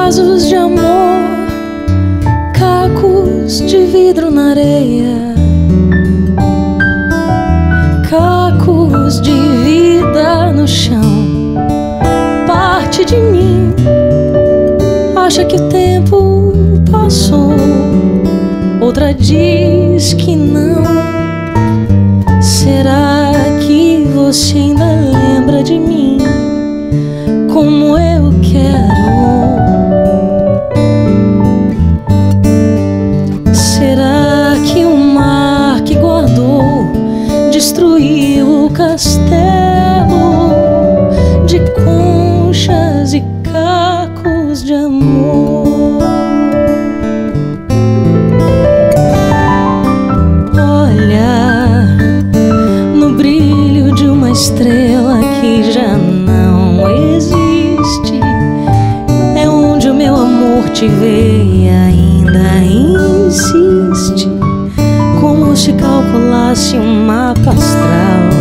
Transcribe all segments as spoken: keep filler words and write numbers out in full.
Casos de amor, cacos de vidro na areia, cacos de vida no chão. Parte de mim acha que o tempo passou, outra diz que não. Será que você ainda lembra de mim como eu quero? Será que o mar que guardou destruiu o castelo de conchas e cacos de amor? Olha no brilho de uma estrela que já não existe, é onde o meu amor te vê e ainda insiste, como se calculasse um mapa astral.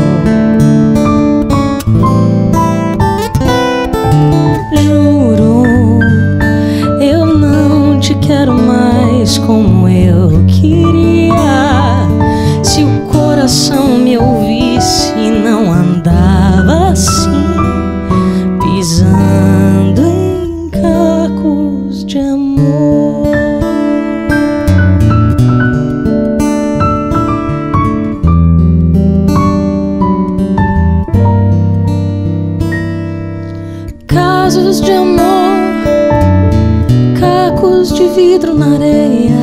Juro, eu não te quero mais como eu queria. Se o coração me ouvisse, não andava assim, pisando em cacos de amor. Casos de amor, cacos de vidro na areia,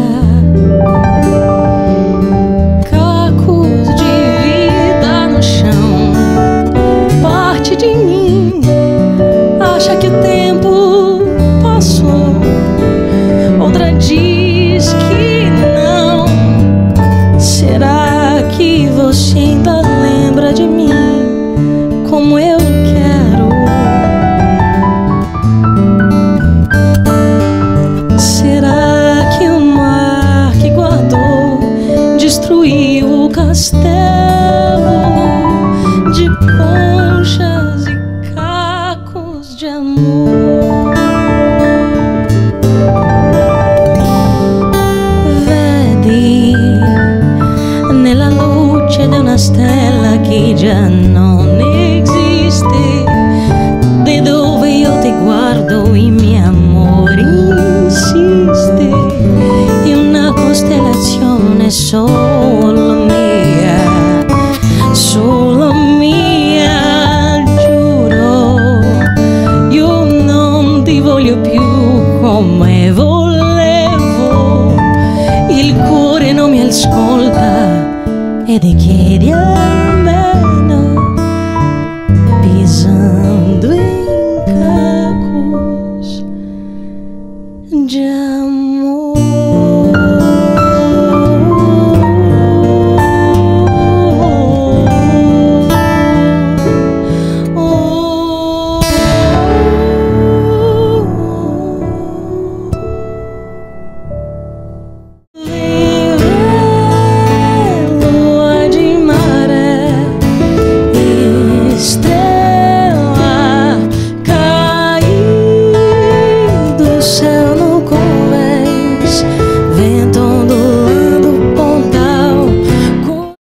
cacos de vida no chão. Parte de mim acha que o tempo passou, outra diz que não. Será que você ainda lembra de mim como eu quero? Será que o mar que guardou destruiu o castelo de conchas e cacos de amor? Vedi nella luce di una stella che già non